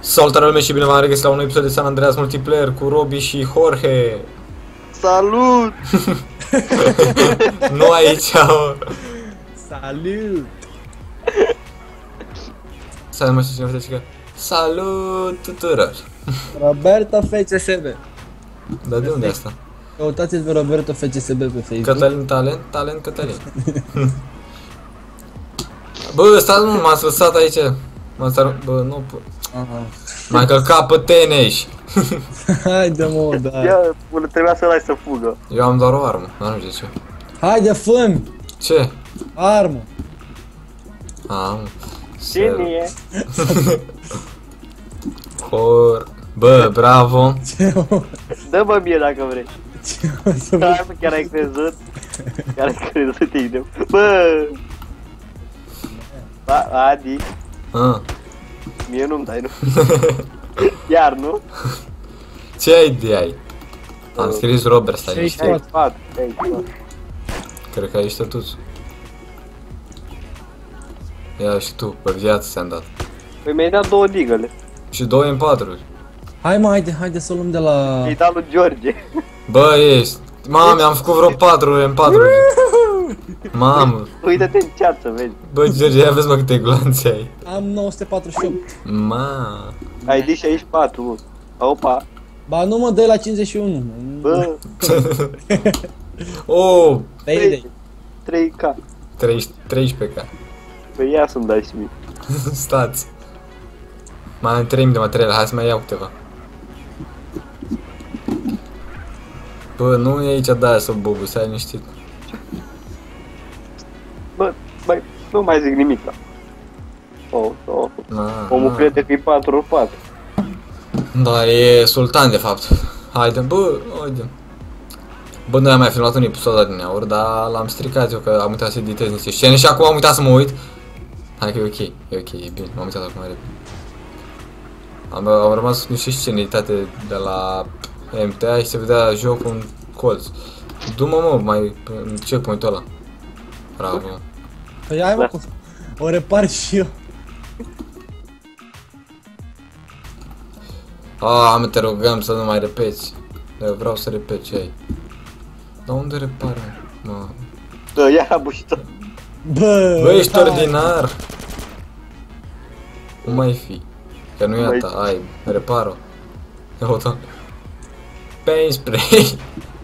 Salutare lume și bine v-am regăsit la un episod de San Andreas Multiplayer cu Robi și Jorge. Salut! Nu aici, mă. Salut! Să mă știu cine că salut tuturor. Roberto FCSB. Dar de unde e asta? Căutați-l pe Roberto FCSB pe Facebook. Cătălin Talent Cătălin. Bă, stați, nu, m-ați lăsat aici. Bă, nu pot. M-ai călcat pe teneș. Haide mă, da. Ia, trebuia să-l lași să fugă. Eu am doar o armă, dar nu știu ce. Haide, fă-mi! Ce? Armă! Am. Cine e? Bă, bravo. Ce mă? Dă-mă mie dacă vrei. Ce mă să Hai, mă, chiar ai crezut? Chiar ai crezut, Ignem. Bă! Ba, Adi, mie nu-mi dai, nu? Iar, nu? Ce idee ai? Am scris Robert, stai Ce niște. ai? 4, 4. Cred că ai stătuț. Ia și tu, pe viață ți-am dat. Păi mi-ai dat 2 digăle. Și 2 M4. Hai mă, haide să o luăm de la... Mi-ai dat lui George. Bă, ești. Mamă, am făcut vreo 4 M4. Mamă. Uită-te în chat să vezi. Bă, George, ia vezi mă câte glanțe ai. Am 948. Ma. Ai zis 64, mă. Opa. Ba nu mă, dă la 51. Bă, Oh, Payday. 3K. 13k. Păi ia să-mi dai și mie. Stați. Mai am 3000 de materiale, hai să mai iau câteva. Bă, nu e aici de aia să bubu, stai liniștit. Bă, băi, nu mai zic nimic. Omul crede că e 4x4. Da, e sultan de fapt. Haide, bă, haide. Bă, noi am mai filmat un episod din aur, dar l-am stricat eu că am uitat să editez niște scene și acum am uitat să mă uit. Hai că e ok, e bine, m-am uitat acum repede. Am rămas niște scene editate de la MTA și se vedea jocul în colț. Du-mă, mai în checkpoint-ul ăla. Bravo. Păi hai mă, o repar și eu. Mă, te rugăm să nu mai repeți. Eu vreau să repet ce ai. Dar unde repară? Mă. Da, ia bușită. Bă, ești ordinar. Cum mai fi? Că nu e a ta, ai, reparo. Ia o ta. Paint spray.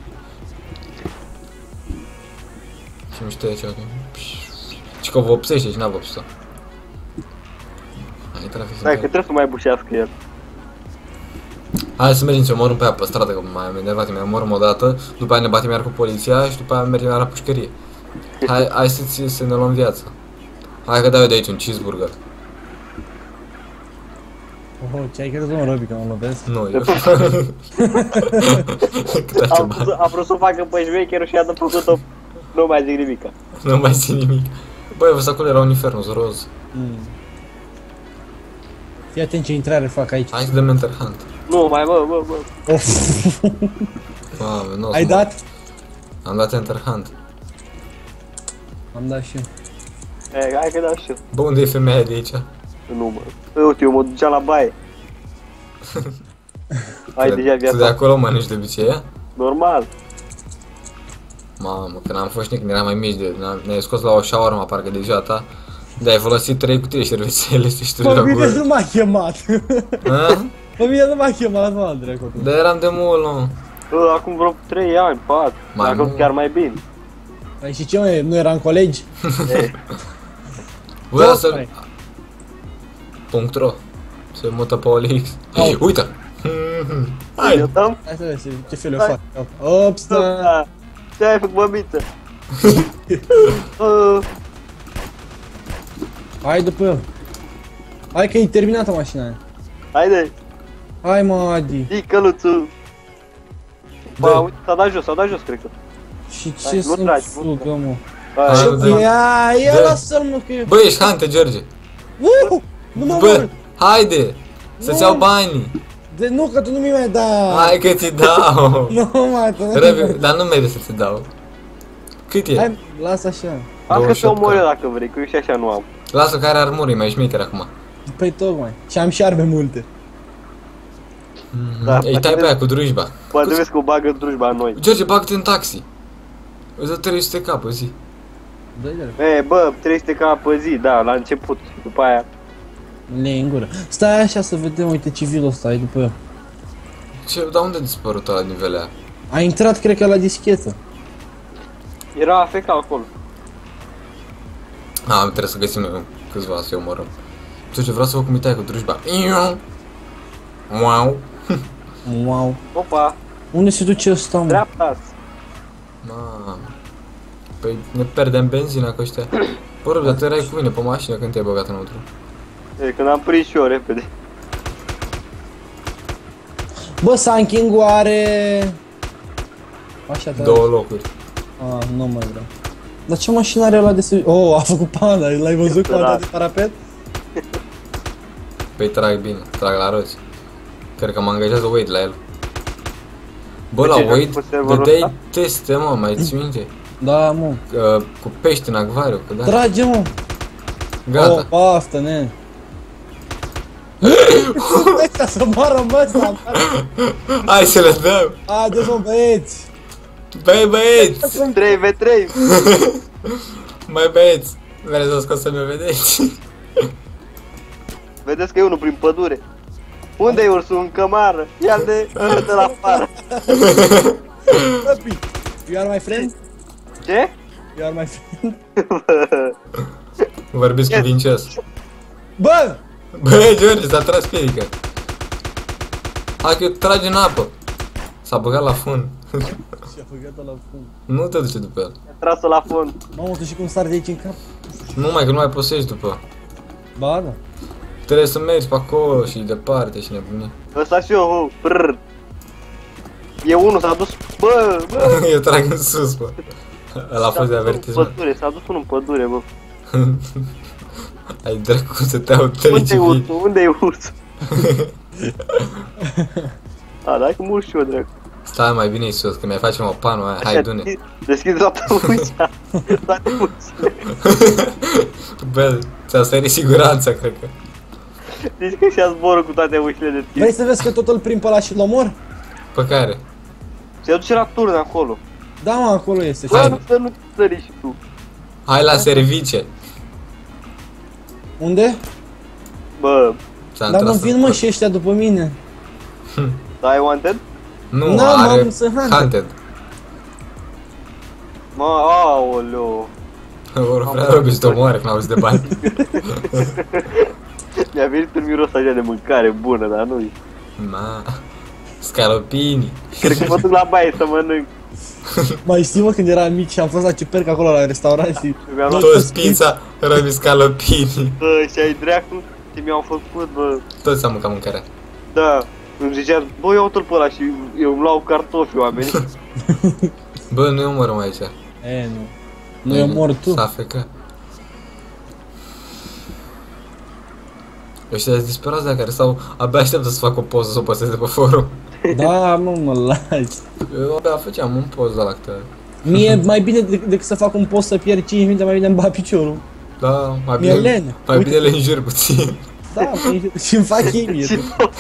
Ce mișto e aici acum. Și că vopsește și n-a vopsat. Hai, trafic să Stai, că trebuie să mai bușească el. Hai să mergem să omorâm pe aia pe stradă, că mai am enervat, mai omorâm o dată, după aia ne batem iar cu poliția și după aia mergem la pușcărie. Hai să ne luăm viața. Hai că dau eu de aici un cheeseburger. Ce ai crezut mă, Robi, că mă lovesc? Nu, eu. Cât a ceva. Am vrut să o facă pe șmecherul și a făcut-o. Nu mai zic nimica. Nu mai zic nimic. Băi, văd acolo era un infernus roz. Fii atent ce intrare fac aici. Hai să dăm Enter Hunt. Nu, mai bă. Mamă, nu o să Ai mă- dat? Am dat Enter Hunt. Am dat și eu. Hai că dau și eu. Bă, unde e femeia de aici? Nu, mă. Uite, eu mă duceam la baie. Hai deja Tu de viața. acolo mănânci de obicei, ea? Normal. Mamă, când am fost când eram mai mici, ne-ai scos la o shawarma parcă de ziua ta. De ai folosit 3 cutii șervețele și tu de Pe la mine gură. nu m-a chemat. Ha? Pe mine nu m-a chemat, mă, dracu. Dar eram de mult, nu? Acum vreo 3 ani, 4. Mai Dacă mult. chiar mai bine. Păi și ce mă, nu eram colegi? Voia să... Hai. .ro se mută pe OLX. Au. Uită! Eu Hai! dăm? Hai să vezi ce fel eu Hai. fac. Ops, da. Ce ai făcut, mămiță? Hai după el. Hai că e terminată mașina aia. Haide, Hai mă, Adi. zi căluțul. Ba, uite, s-a dat jos, cred că. Și Hai, ce nu să-mi tragi, nu fugă, mă? Hai, Hai, dă. Ia Dă. lasă-l, mă, că eu... Bă, ești hante, George! Nu mă Bă, mor! haide! Să-ți Nu. iau banii! Nu, că tu nu mi-ai mai da! Hai că ți dau! Nu, mă, tu nu Răbi, dar nu merge să ți dau. Cât e? Hai, lasă așa. Hai că te 28K. omor eu dacă vrei, că eu și așa nu am. Lasă care armuri, mai șmecher acum. Păi tocmai. Și am și arme multe. Da, Îi tai pe aia cu drujba. Bă, trebuie că o bagă drujba în noi. George, bag-te în taxi. Îți dă 300 cap pe zi. E, bă, 300 ca pe zi, da, la început. După aia. Le în gură. Stai așa să vedem, uite civilul ăsta, ai după eu. Ce, dar unde a dispărut la nivelea? A intrat, cred că, la dischetă. Era AFK acolo. Trebuie să găsim noi câțiva să-i omorăm. George, vreau să văd cum îi tai cu drujba. Wow. Wow. Opa, Unde se duce ăsta, mă? dreapta. Mamă. Păi ne pierdem benzina cu ăștia. Bă, dar tu erai cu mine pe mașină când te-ai băgat înăuntru. E, când am prins și eu repede. Bă, Sanking are... Așa, te 2 locuri. nu mai vreau. Dar ce mașină are ăla de sus? Oh, a făcut panda, l-ai văzut cu ăla de parapet? Păi trag bine, trag la roți. Cred că mă angajează Wade la el. Bă, la ce, Wade joci pe serverul dădeai ăsta? teste, mă, mai ți minte? Da, mă. Cu pești în acvariu, cu da. Trage, mă. Gata. Oh, baftă, ne. Ăsta să moară, mă, ăsta. Hai să le dăm! Haideți, mă, băieți. Băi, băieți! 3v3. Mai băieți! Vreți să scos să-mi vedeți? Vedeți că e unul prin pădure. Unde e ursul? În cămară. Ia-l de la afară. Papi, you are my friend? Ce? You are my friend? Vorbiți cuvincios. Bă! Băi, George, s-a tras piedică. Hai că trage în apă. S-a băgat la fund. Și-a făcut la fund. Nu te duce după el. A tras-o la fund. Mamă, tu știi cum sar de aici în cap? Numai că nu mai poți să ieși după. Ba, da. Trebuie să mergi pe acolo și departe și nebunii. Ăsta și eu, prrr. E unul, s-a dus. Bă, bă. Eu trag în sus, bă. Ăla a fost de avertisment. Pădure, s-a dus unul în pădure, bă. Ai dracu să te iau 3 Unde e civili. ursul? Unde e ursul? A, dai că mult și eu, dracu. Stai mai bine sus, că mai facem o panu aia. Hai, du-ne. Deschide toată ușa. Toate ușile. Bă, ți-a sărit siguranța, cred că. Deci că și-a zborul cu toate ușile deschise. Vrei să vezi că tot îl prind pe ăla și-l omor? Pe care? Se duce la turn acolo. Da, mă, acolo este. Bă, nu să nu sări și tu. Hai la service. Unde? Bă, Ți-am Dar mă, tras vin în mă cur. și ăștia după mine. ai wanted? Nu, Da, mă, are sunt hunted. hunted. Mă, aoleo. Vor vrea Robi să te omoare când auzi de bani. Mi-a venit un miros așa de mâncare bună, dar nu-i. Ma, scalopini. Cred că mă duc la baie să mănânc. Mai știi, mă, când eram mic și am fost la Ciuperc acolo la restaurant și... Mi-am luat, Toți pizza, Robi scalopini. bă, și ai dracu ce mi-au făcut, bă. Toți am mâncat mâncarea. Da, îmi zicea, bă, ia uite-l pe ăla și eu îmi luau cartofi oamenii. Bă, nu-i omorăm aici. E, nu. Nu e omor tu. S-a fecat. Ăștia sunt disperați de care stau, abia așteptă să fac o poză să o posteze pe forum. Da, mă lași. Eu abia făceam un post de la câte. Mie mai bine decât să fac un post să pierd 5 minute, mai bine îmi bat piciorul. Da, mai Mie bine, lene. mai Uite. bine le înjur puțin. Da, și îmi fac ei mie. Și tot.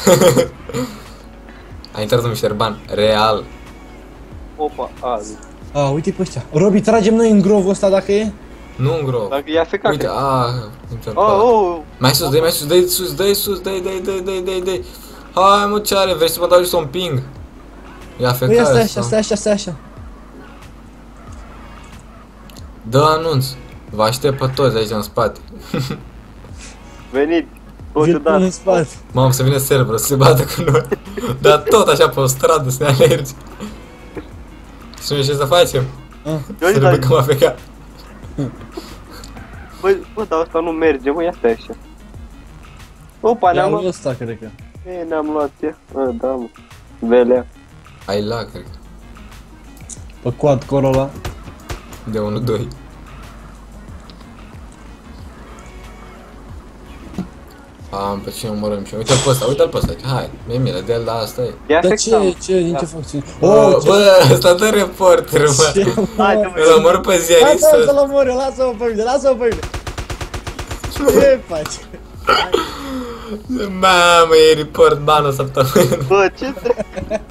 A intrat un șerban, real. Opa, a, nu. A, uite pe ăștia. Robi, tragem noi în grovul ăsta dacă e? Nu în grov. Dacă ia fecat. Uite, intră pe Oh, ăla. oh, Mai sus, dai mai sus, dai sus, dai sus, dai. Hai mă, ce are, vrei să mă dau și un ping? Ia Păi fecat stai așa, stai așa. Dă anunț. Vă aștept pe toți aici în spate. venit. Vi-l pun Procedat. în spate. Mamă, să vină serverul, să se bată cu noi. Dar tot așa pe o stradă, să ne alergi. Și noi ce să facem? Să ne băgăm AFK. Băi, bă, dar asta nu merge, mă, ia stai așa. Opa, ne-am Ia luat. ăsta, cred că. E, ne-am luat, ia. A, da, mă. Velea. Ai lag, cred că. Pe quad Corolla. De 1-2. Pe cine omorâm și uite-l pe ăsta, uite-l pe ăsta, hai, mi-e milă de el, dar asta e. Ia Dar fecat. din ce facțiune? Bă, ăsta dă reporter, mă. Hai, Hai, mă. Îl omor pe ziarist. Lasă-mă să-l omor eu, lasă-mă pe mine, lasă-mă pe mine. Ce faci? Mamă, e report banul săptămână. Bă, ce trebuie?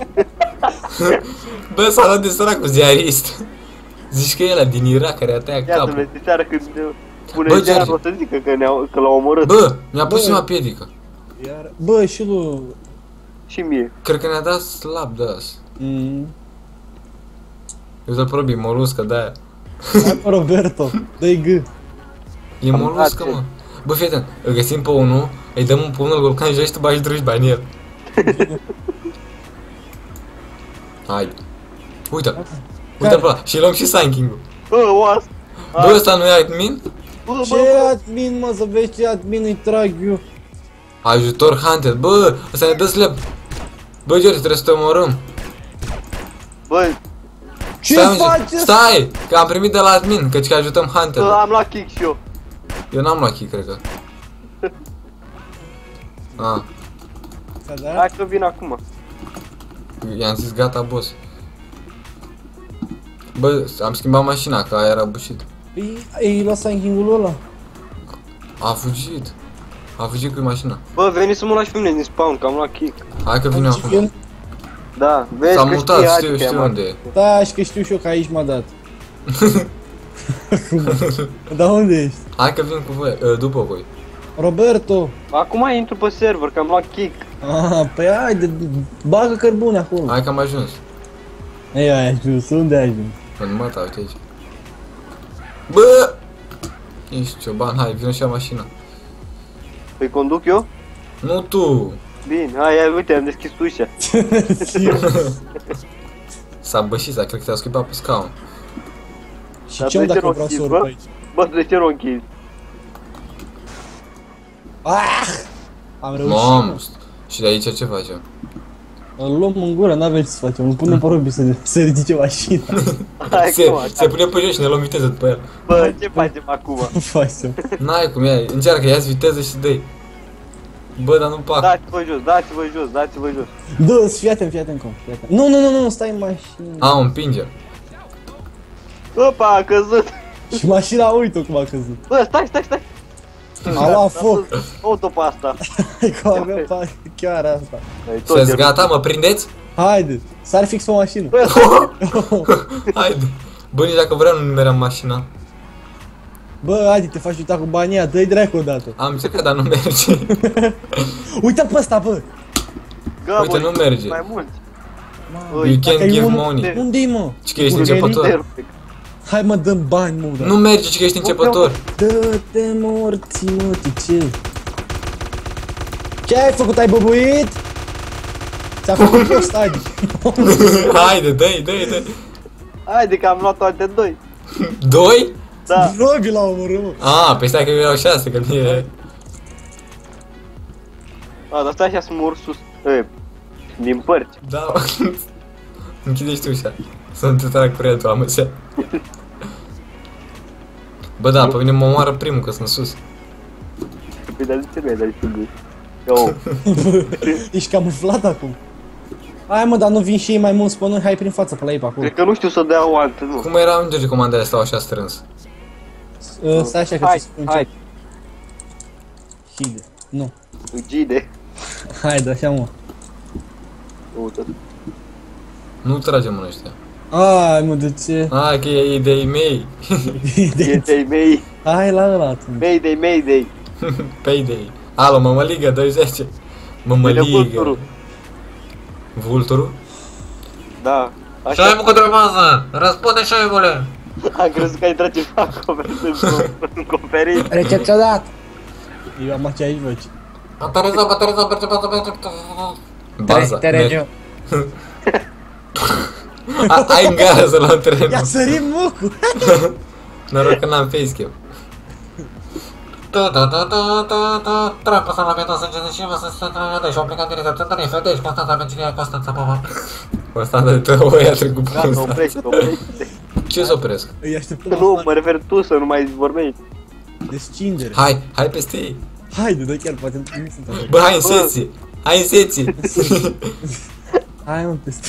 Bă, s-a luat de sărac cu ziarist. Zici că e ăla din Irak care a tăiat Iată, capul. vezi, seara când pune Bă, ziarul, George. o să zică că l-au omorât. Bă, mi-a pus Bă. și mă piedică. Iar... Bă, și lui... Și mie. Cred că ne-a dat slab de azi. Mm. Eu să probi moluscă de-aia. Hai pe Roberto, dă-i G. E Am moluscă, dat mă. Bă, fii atent, îl găsim pe unul, îi dăm un pumn, îl golcăm jos și tu bagi druși bani în el. Hai. Uite-l. Uite-l pe ăla. Și luăm și Sanking-ul. Bă, oas. Bă, ăsta nu e admin? Bă, Ce admin, mă, să vezi ce admin îi trag eu. Ajutor Hunted. Bă, ăsta ne dă slab. Bă, George, trebuie să te omorâm. bă, Ce Stai, faci? Stai, că am primit de la admin, căci că ajutăm Hunted. am luat kick și eu. Eu n-am luat kick, cred că. Ah, S-a dat? Hai că vin acum. i-am zis gata, boss. Bă, am schimbat mașina, că aia era bușit. Păi, ai luat Sanking-ul ăla? A fugit. A fugit cu mașina. Bă, veni să mă lași pe mine din spawn, că am luat kick. Hai că vine Și acum. film? Da, vezi S-a că mutat, știi, știu, adică știu am- unde e. Da, și că știu și eu că aici m-a dat. Dar unde ești? Hai că vin cu voi, după voi. Roberto! Acum intru pe server, că am luat kick. Ah, păi haide, bagă cărbune acolo. Hai că am ajuns. Ei, ai ajuns, unde ai ajuns? În măta, uite aici. Bă! Ești cioban, hai, vină și la mașina. Păi conduc eu? Nu tu! Bine, hai, uite, am deschis ușa. S-a bășit, cred că te-a scuipat pe scaun. Și Dar ce-mi de ce dacă nu vreau să închizi, urc bă? aici? Bă, de ce nu închizi? Ah! Am reușit. Mamă! Și de aici ce facem? Îl luăm în gură, n-avem ce să facem, îl punem pe Robi să ridice mașina. Hai, Se, cum, se pune pe jos și ne luăm viteză după el. bă, ce facem acum? Nu facem. N-ai cum e, încearcă, ia-ți viteză și dă-i. Bă, dar nu pac. Dați-vă jos, dați-vă jos, dați-vă jos. Da, fii atent cum, fii atent. Nu, stai în mașină. A, un împingem. Opa, a căzut. Și mașina, uite cum a căzut. Bă, stai. A luat foc. Auto pe asta. Hai că avea chiar asta. Ai tot Sunteți de- gata, mă prindeți? Haide, sar fix pe mașină. Bă, Haide. Bă, nici dacă vreau nu numeram mașina. Bă, haide, te faci uita cu banii ăia, dă-i dracu odată. Am încercat, dar nu merge. Uite pe ăsta, bă! gă, Uite, bă, nu merge. Mai mulți. Mamă, You dacă can e give unul- money. Unde-i, mă? Ci că ești Urmeni? începător. Perfect. Hai mă, dăm bani, mă, da. Nu merge, ci că ești începător. Dă-te morți, mă, ce? Ce ai făcut? Ai băbuit? Ți-a făcut post, haide. Haide, dă-i. Haide că am luat toate doi. Doi? Da. Robi l-a omorât, mă. A, păi stai că erau 6, că mie... A, dar stai așa să mă urc sus. Din părți. Da, închideți tu ușa. Să nu te trag curentul, am așa. Bă, da, pe mine mă omoară primul, că sunt sus. Păi dar de ce nu ai dat și tu? Eu. Ești camuflat acum. Hai mă, dar nu vin și ei mai mulți pe noi, hai prin față, pe la ei pe acolo. Cred că nu știu să dea o altă, nu. Cum era, George, comandarea stau așa strâns? Stai așa că Hai, ți spun hai. ce. Hide. Nu. Gide. Haide, așa mă. Uite. Nu tragem în ăștia. Ai mă, de ce? Hai că e idei mei. Mayday, May. Hai la ăla atunci. Mayday. Payday. Alo, mămăligă, 20. Vine Mămăligă. vulturul. Vulturul? Da. Așa Așa. mă cu drămază! Răspunde șoibule! Am crezut că ai intrat ceva în conferință. Recepționat! Eu am aici voci. Baterizăm, Baza. Teregiu. Ai în gara să luăm Ia trenul. sărim mucu! Noroc că n-am facecam. Trapă să la mea să înceze și să se trăiadă și o plecat direct să tărie, fedești, Constanța Bencilia, Constanța Papa. Constanța de tău, ea trecut pe Gata, ăsta. oprește. Ce să opresc? Îi așteptăm Nu, mă refer tu să nu mai vorbești. descindere. Hai peste ei. Haide, dă chiar, poate nu sunt așa. Bă, hai în seții. Hai în seții. Hai mă, peste.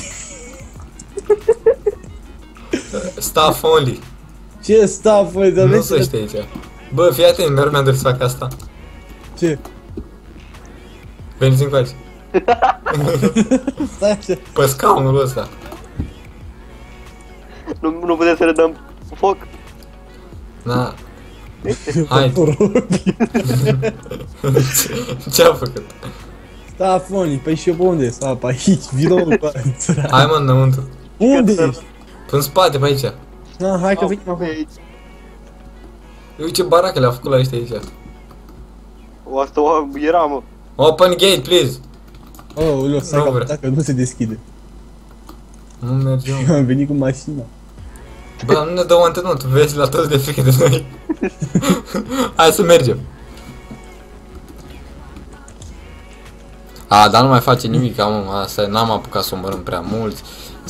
Staff only. Ce staff, voi, dar Nu vezi să știi aici. Bă, fii atent, mereu mi-am dorit să fac asta. Ce? Veniți încoace. Stai așa. Pe scaunul ăsta. Nu putem să le dăm foc? Da. Hai. Robi. Ce-a făcut? Sta Foni, păi și eu pe unde să apă aici? Vino cu Hai mă înăuntru. Unde ești? În spate, pe aici. Na, hai că venim acum. Aici. Uite ce baracă le-a făcut la ăștia aici. Asta era, mă. Open gate, please. Oh, Leo, stai Nu că vreau. dacă nu se deschide. Nu merge, mă. Eu am venit cu mașina. Bă, dar nu ne dă o antenă, tu vezi la toți de frică de noi. Hai să mergem. A, dar nu mai face nimic, mă, asta e, n-am apucat să omorâm prea mulți.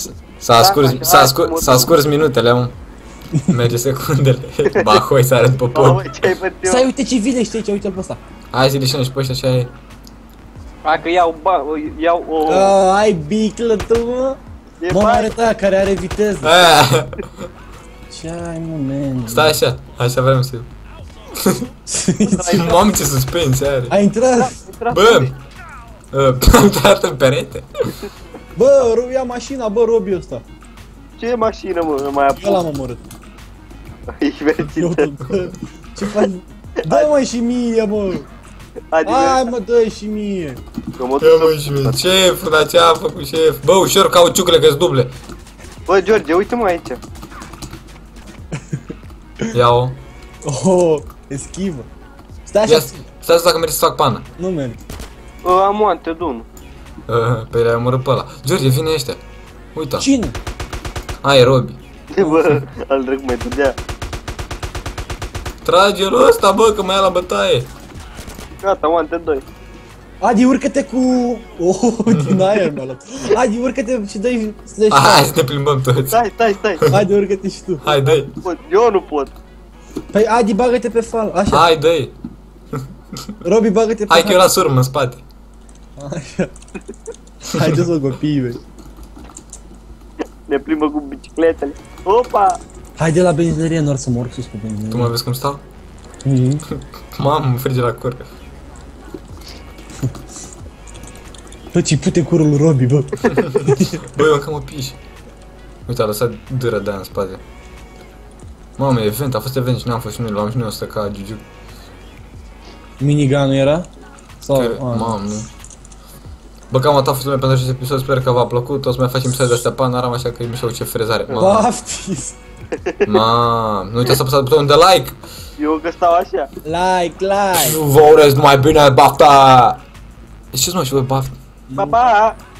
S-a scurs minutele, mă. Merge secundele. Ba, hoi să arăt pe Mamă, pod. ce ai făcut eu? Stai, uite ce vine, știi ce, uite-l pe ăsta. Hai zi de și pe ăștia, așa e. Hai că iau o... Ai biclă tu, mă? E Mă, bani. arăta care are viteză. Aia. Ce ai, mă, man? Stai așa, așa vrem să... Mamă, ce suspense are. Ai intrat? Bă! Am tăiat în perete. Bă, ia mașina, bă, Robi ăsta. Ce mașină, mă? Nu mai Eu l-am apuc. omorât. Ești Eu verțită. tot, bă. Ce faci? Dă mă și mie, mă. Hai, mă, dă și mie. Că mă Ia mă duc și mie, șef, dar ce a făcut șef? Bă, ușor cauciucule că-s duble. Bă, George, uite-mă aici. Ia-o. Oh, eschivă. Stai Ia, așa, stai să dacă mergi să fac pană. nu merg. Am o antedun. Pe le-ai omorât pe ăla. George, vine ăștia. Uita. Cine? Ai, e Robi. Bă, al drag mai dădea. Trage-l ăsta, bă, că mai ia la bătaie. Gata, o ante-2. Adi, urcă-te cu... Oh, din aer mi-a luat. Adi, urcă-te și dă-i... Hai să ne plimbăm toți. Stai. Adi, urcă-te și tu. Hai, dă-i. Eu nu pot. Păi, Adi, bagă-te pe fal. Așa. Hai, dă-i. Robi, bagă-te pe Hai că eu las urmă în spate. Așa. Haideți-o, copiii mei. Ne plimbă cu bicicletele. Opa! Haide la benzinărie, nu or să mă urc sus cu Tu benzinărie. mai vezi cum stau? Mhm. Mamă, mă frige la cur. Bă, ce pute curul lui Robi, bă. Bă, eu încă mă piși. Uite, a lăsat dâră de aia în spate. Mamă, event, a fost event și n-am fost și noi, l-am și noi ăsta ca Giugiu. Minigunul era? Sau... Că- Mamă, nu. Bă, cam atât a fost lumea pentru acest episod, sper că v-a plăcut. O să mai facem episod de astea panoram, așa că e mișto ce frezare. Mamă, Baftis! mamă, nu uitați să apăsați butonul de like. Eu că stau așa. Like! Vă urez numai bine, bafta! Ce-ți mă, și voi bafta? Pa, pa!